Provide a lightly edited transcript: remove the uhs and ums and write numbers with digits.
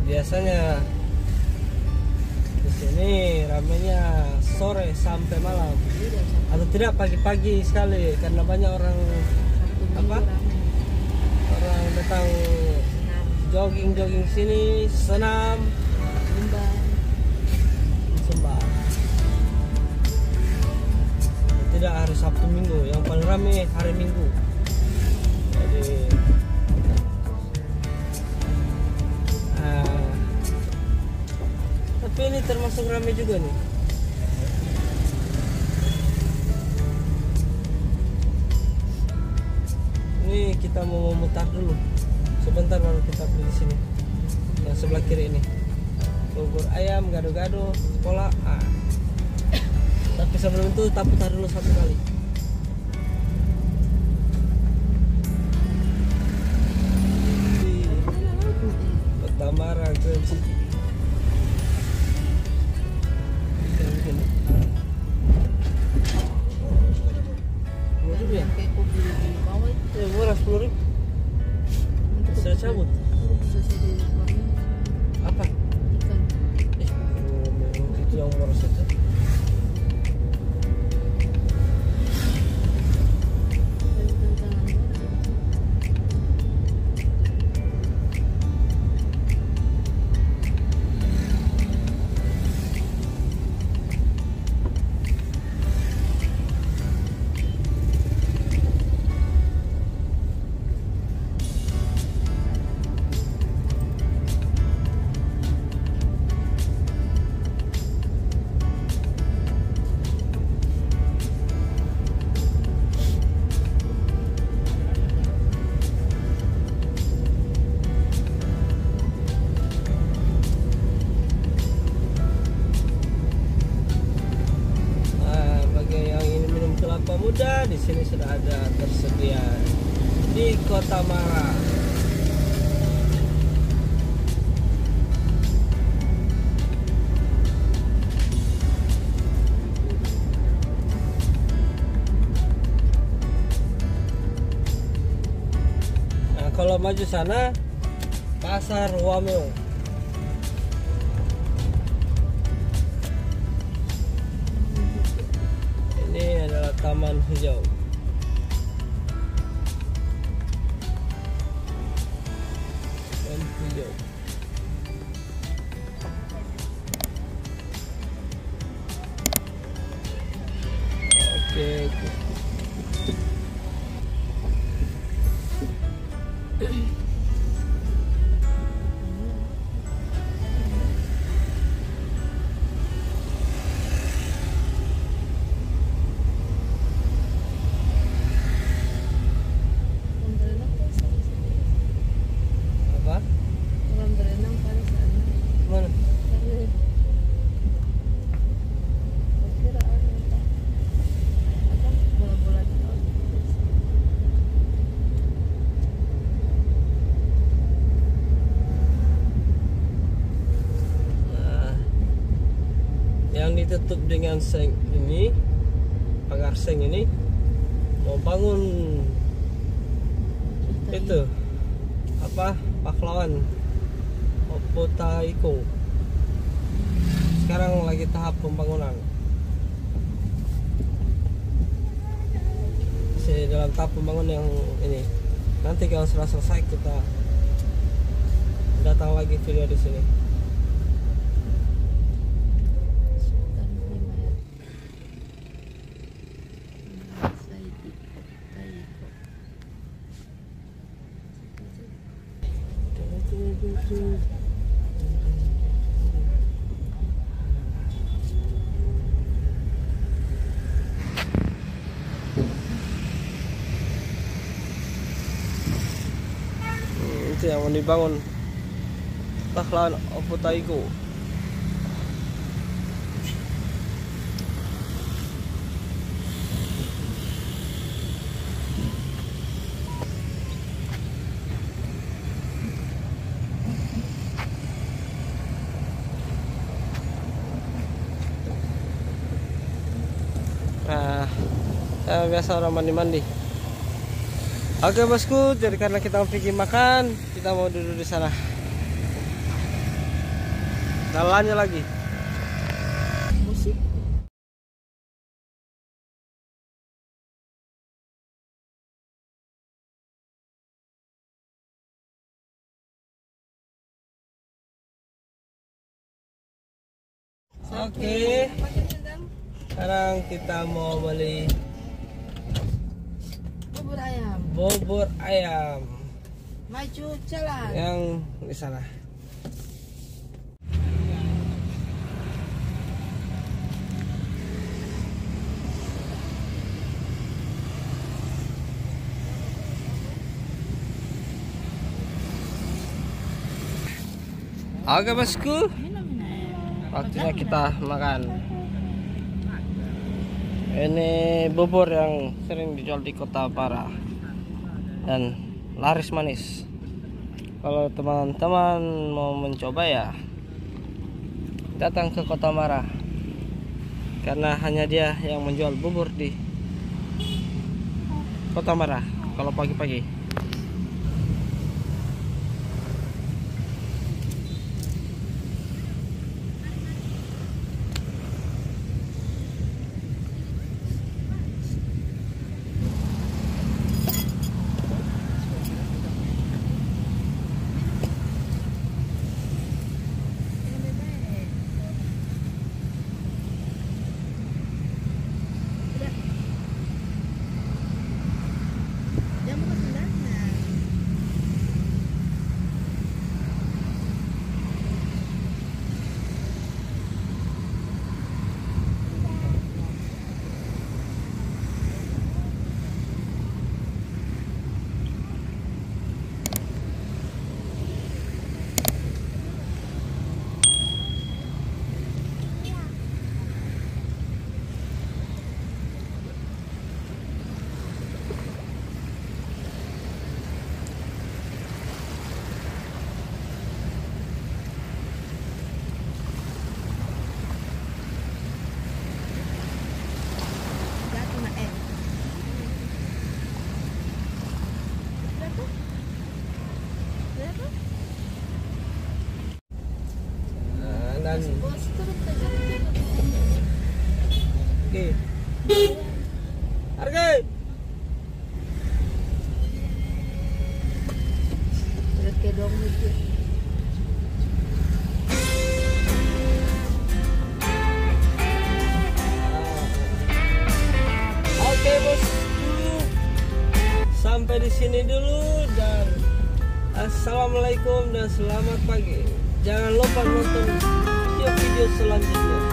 Biasanya di sini ramenya sore sampai malam, atau tidak pagi-pagi sekali karena banyak orang orang datang jogging sini, senam, sembah. Tidak hari Sabtu Minggu, yang paling ramai hari Minggu. Jadi tapi ini termasuk ramai juga nih. Ini kita mau memutar dulu. Sebentar baru kita beli di sini. Yang sebelah kiri ini. Bubur ayam, gado-gado, sekolah. Tapi sebelum itu kita putar dulu satu kali. Pertamara Grand City. Ya? Ya murah 10.000. Sudah cabut. Apa? Itu yang murah saja. Muda di sini sudah ada tersedia di Kota Mara. Nah, kalau maju sana Pasar Wameo. Ini adalah taman hijau. Taman hijau. Oke. Yang ditutup dengan seng ini, pagar seng ini, mau bangun itu apa, pahlawan Opotaiko. Sekarang lagi tahap pembangunan. Masih dalam tahap pembangunan yang ini. Nanti kalau sudah selesai kita datang lagi video di sini. Itu yang mau dibangun pahlawan Opotaiko. Nah, biasa orang mandi-mandi. Oke bosku, jadi karena kita mau pergi makan, kita mau duduk di sana. Jalannya lagi. Musik. Oke. Sekarang kita mau beli Bubur ayam. bubur ayam Maju jalan. yang di sana. Oke bosku, waktunya kita makan. Ini bubur yang sering dijual di Kota Bara dan laris manis. Kalau teman-teman mau mencoba ya datang ke Kota Bara, karena hanya dia yang menjual bubur di Kota Bara kalau pagi-pagi. Dan oke, harga Kedong itu. Oke bosku, sampai di sini dulu dan assalamualaikum dan selamat pagi. Jangan lupa nonton video-video selanjutnya.